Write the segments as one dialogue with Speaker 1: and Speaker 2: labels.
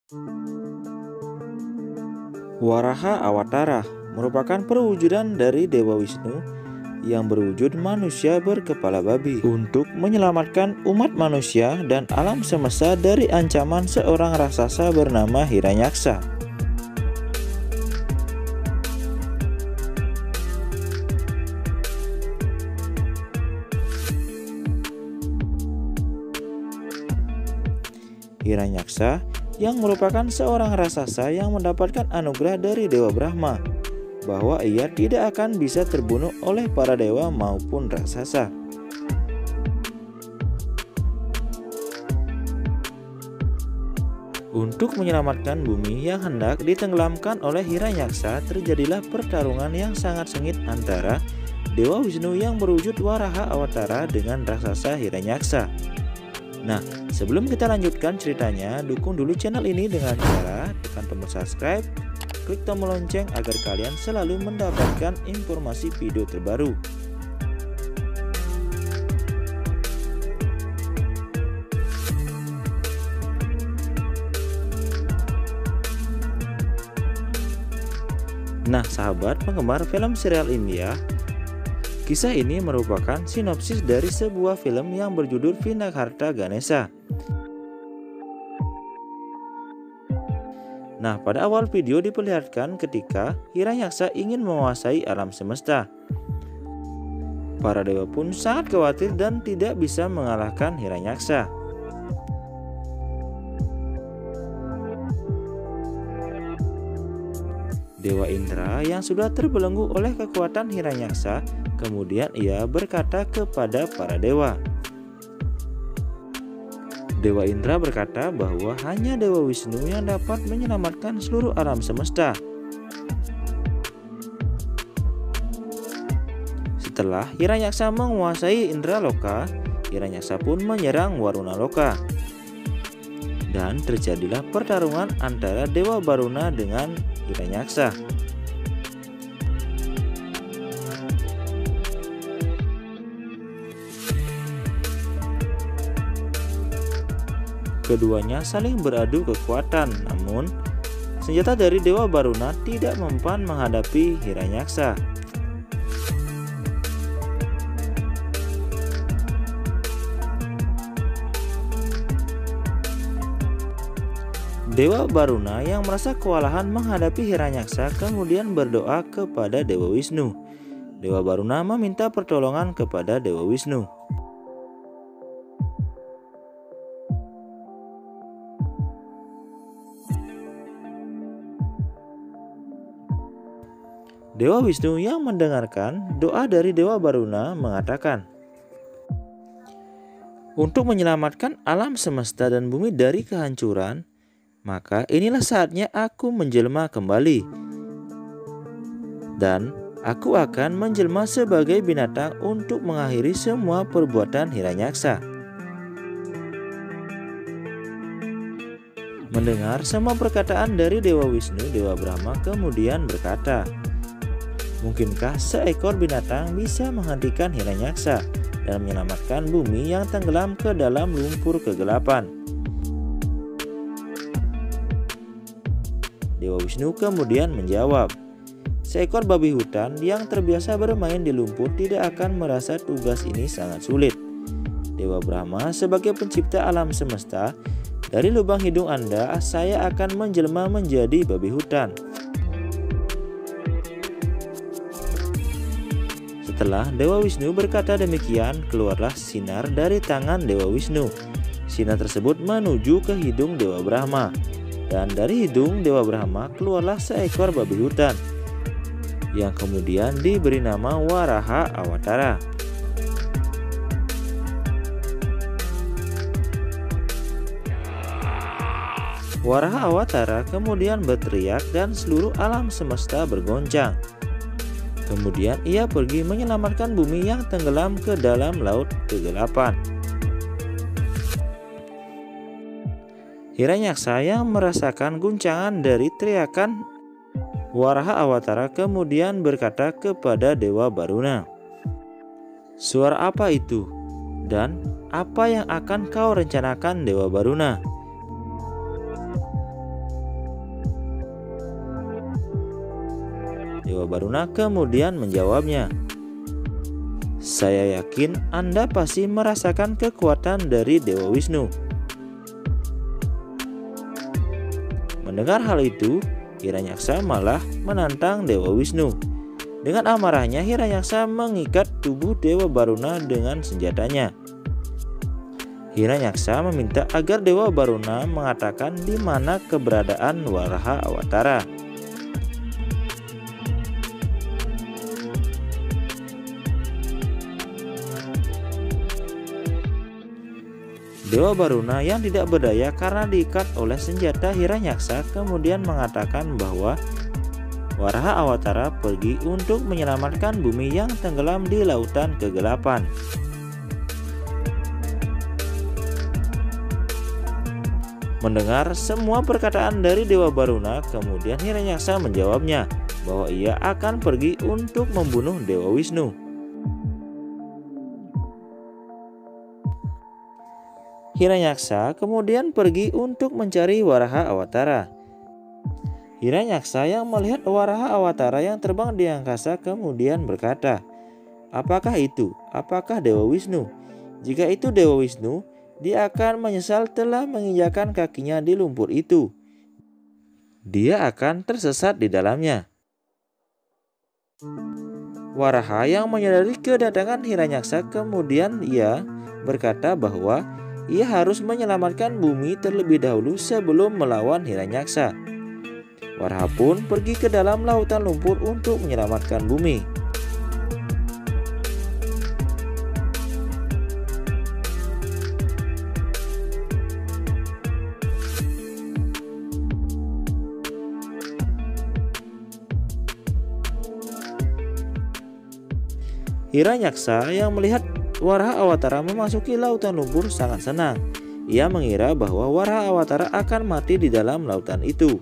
Speaker 1: Waraha Awatara merupakan perwujudan dari Dewa Wisnu yang berwujud manusia berkepala babi untuk menyelamatkan umat manusia dan alam semesta dari ancaman seorang raksasa bernama Hiranyaksa. Hiranyaksa yang merupakan seorang raksasa yang mendapatkan anugerah dari Dewa Brahma bahwa ia tidak akan bisa terbunuh oleh para dewa maupun raksasa. Untuk menyelamatkan bumi yang hendak ditenggelamkan oleh Hiranyaksa, terjadilah pertarungan yang sangat sengit antara Dewa Wisnu yang berwujud Waraha Awatara dengan raksasa Hiranyaksa. Nah, sebelum kita lanjutkan ceritanya, dukung dulu channel ini dengan cara tekan tombol subscribe, klik tombol lonceng agar kalian selalu mendapatkan informasi video terbaru. Nah, sahabat penggemar film serial India, kisah ini merupakan sinopsis dari sebuah film yang berjudul Vinagharta Ganesha. Nah, pada awal video diperlihatkan ketika Hiranyaksa ingin menguasai alam semesta. Para dewa pun sangat khawatir dan tidak bisa mengalahkan Hiranyaksa. Dewa Indra yang sudah terbelenggu oleh kekuatan Hiranyaksa, kemudian ia berkata kepada para dewa. Dewa Indra berkata bahwa hanya Dewa Wisnu yang dapat menyelamatkan seluruh alam semesta. Setelah Hiranyaksa menguasai Indraloka, Hiranyaksa pun menyerang Warunaloka. Dan terjadilah pertarungan antara Dewa Baruna dengan Hiranyaksa. Keduanya saling beradu kekuatan, namun senjata dari Dewa Baruna tidak mempan menghadapi Hiranyaksa. Dewa Baruna yang merasa kewalahan menghadapi Hiranyaksa kemudian berdoa kepada Dewa Wisnu. Dewa Baruna meminta pertolongan kepada Dewa Wisnu. Dewa Wisnu yang mendengarkan doa dari Dewa Baruna mengatakan, "Untuk menyelamatkan alam semesta dan bumi dari kehancuran, maka inilah saatnya aku menjelma kembali. Dan aku akan menjelma sebagai binatang untuk mengakhiri semua perbuatan Hiranyaksa." Mendengar semua perkataan dari Dewa Wisnu, Dewa Brahma kemudian berkata, "Mungkinkah seekor binatang bisa menghentikan Hiranyaksa dan menyelamatkan bumi yang tenggelam ke dalam lumpur kegelapan?" Dewa Wisnu kemudian menjawab, "Seekor babi hutan yang terbiasa bermain di lumpur tidak akan merasa tugas ini sangat sulit. Dewa Brahma sebagai pencipta alam semesta, dari lubang hidung Anda saya akan menjelma menjadi babi hutan." Setelah Dewa Wisnu berkata demikian, keluarlah sinar dari tangan Dewa Wisnu. Sinar tersebut menuju ke hidung Dewa Brahma. Dan dari hidung Dewa Brahma keluarlah seekor babi hutan yang kemudian diberi nama Waraha Awatara. Waraha Awatara kemudian berteriak dan seluruh alam semesta bergoncang. Kemudian ia pergi menyelamatkan bumi yang tenggelam ke dalam laut kegelapan. Hiranyaksa yang merasakan guncangan dari teriakan Waraha Awatara kemudian berkata kepada Dewa Baruna, "Suara apa itu? Dan apa yang akan kau rencanakan, Dewa Baruna?" Dewa Baruna kemudian menjawabnya, "Saya yakin Anda pasti merasakan kekuatan dari Dewa Wisnu." Mendengar hal itu, Hiranyaksa malah menantang Dewa Wisnu. Dengan amarahnya, Hiranyaksa mengikat tubuh Dewa Baruna dengan senjatanya. Hiranyaksa meminta agar Dewa Baruna mengatakan di mana keberadaan Waraha Awatara. Dewa Baruna yang tidak berdaya karena diikat oleh senjata Hiranyaksa kemudian mengatakan bahwa Waraha Awatara pergi untuk menyelamatkan bumi yang tenggelam di lautan kegelapan. Mendengar semua perkataan dari Dewa Baruna, kemudian Hiranyaksa menjawabnya bahwa ia akan pergi untuk membunuh Dewa Wisnu. Hiranyaksa kemudian pergi untuk mencari Waraha Awatara. Hiranyaksa yang melihat Waraha Awatara yang terbang di angkasa kemudian berkata, "Apakah itu? Apakah Dewa Wisnu? Jika itu Dewa Wisnu, dia akan menyesal telah menginjakkan kakinya di lumpur itu. Dia akan tersesat di dalamnya." Waraha yang menyadari kedatangan Hiranyaksa kemudian ia berkata bahwa ia harus menyelamatkan bumi terlebih dahulu sebelum melawan Hiranyaksa. Waraha pun pergi ke dalam lautan lumpur untuk menyelamatkan bumi. Hiranyaksa yang melihat Waraha Awatara memasuki lautan lumpur sangat senang. Ia mengira bahwa Waraha Awatara akan mati di dalam lautan itu.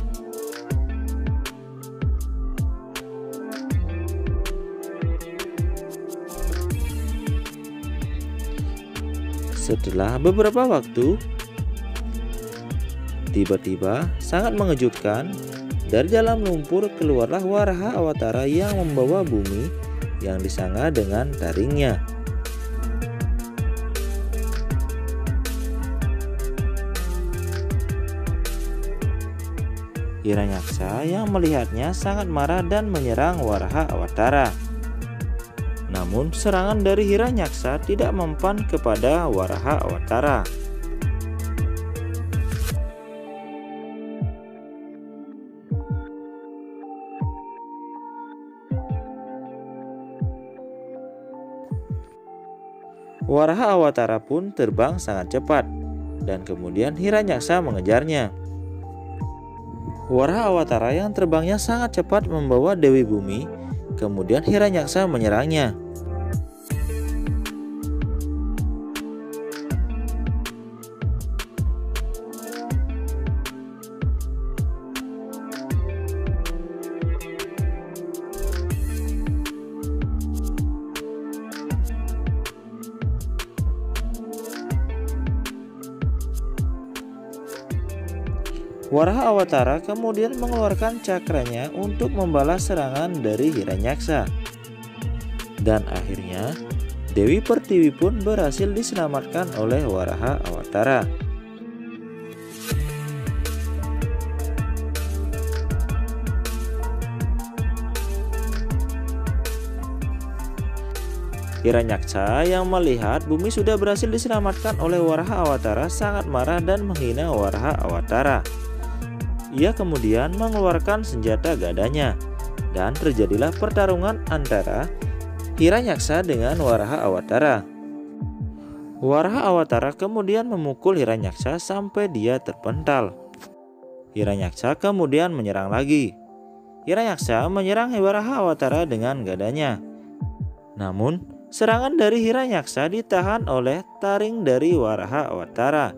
Speaker 1: Setelah beberapa waktu, tiba-tiba sangat mengejutkan, dari dalam lumpur keluarlah Waraha Awatara yang membawa bumi yang disangga dengan taringnya. Hiranyaksa yang melihatnya sangat marah dan menyerang Waraha Awatara. Namun serangan dari Hiranyaksa tidak mempan kepada Waraha Awatara. Waraha Awatara pun terbang sangat cepat dan kemudian Hiranyaksa mengejarnya. Waraha Awatara yang terbangnya sangat cepat membawa Dewi Bumi, kemudian Hiranyaksa menyerangnya. Waraha Awatara kemudian mengeluarkan cakranya untuk membalas serangan dari Hiranyaksa. Dan akhirnya Dewi Pertiwi pun berhasil diselamatkan oleh Waraha Awatara. Hiranyaksa yang melihat bumi sudah berhasil diselamatkan oleh Waraha Awatara sangat marah dan menghina Waraha Awatara. Ia kemudian mengeluarkan senjata gadanya dan terjadilah pertarungan antara Hiranyaksa dengan Waraha Awatara. Waraha Awatara kemudian memukul Hiranyaksa sampai dia terpental. Hiranyaksa kemudian menyerang lagi. Hiranyaksa menyerang Waraha Awatara dengan gadanya. Namun serangan dari Hiranyaksa ditahan oleh taring dari Waraha Awatara.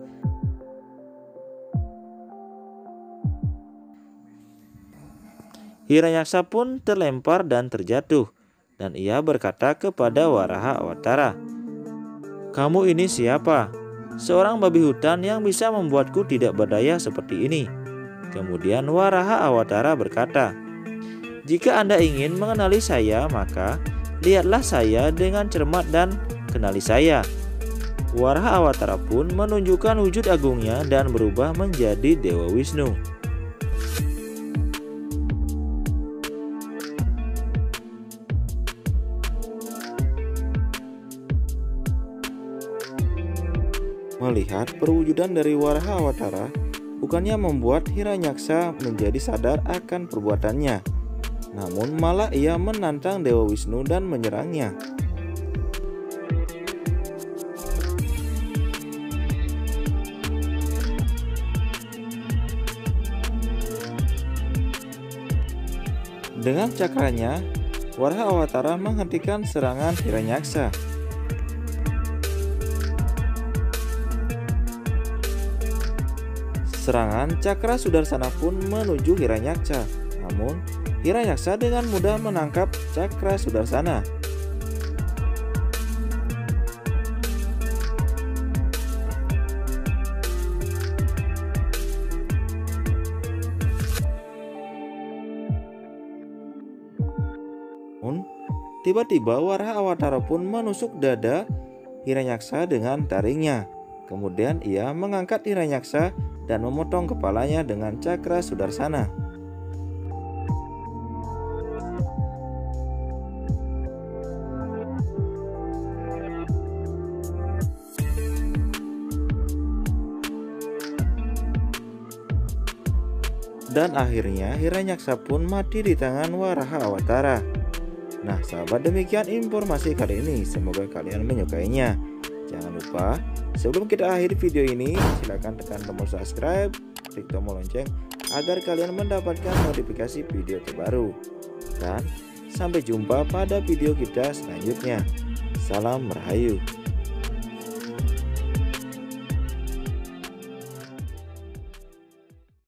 Speaker 1: Hiranyaksa pun terlempar dan terjatuh, dan ia berkata kepada Waraha Awatara, "Kamu ini siapa? Seorang babi hutan yang bisa membuatku tidak berdaya seperti ini." Kemudian Waraha Awatara berkata, Jika Anda ingin mengenali saya, maka lihatlah saya dengan cermat dan kenali saya. Waraha Awatara pun menunjukkan wujud agungnya dan berubah menjadi Dewa Wisnu. Melihat perwujudan dari Waraha Awatara bukannya membuat Hiranyaksa menjadi sadar akan perbuatannya, namun malah ia menantang Dewa Wisnu dan menyerangnya. Dengan cakranya, Waraha Awatara menghentikan serangan Hiranyaksa. Serangan Cakra Sudarsana pun menuju Hiranyaksa, namun Hiranyaksa dengan mudah menangkap Cakra Sudarsana. Tiba-tiba Waraha Awatara pun menusuk dada Hiranyaksa dengan taringnya. Kemudian ia mengangkat Hiranyaksa dan memotong kepalanya dengan Cakra Sudarsana. Dan akhirnya Hiranyaksa pun mati di tangan Waraha Awatara. Nah sahabat, demikian informasi kali ini, semoga kalian menyukainya. Jangan lupa sebelum kita akhiri video ini, silahkan tekan tombol subscribe, klik tombol lonceng agar kalian mendapatkan notifikasi video terbaru. Dan sampai jumpa pada video kita selanjutnya. Salam Rahayu.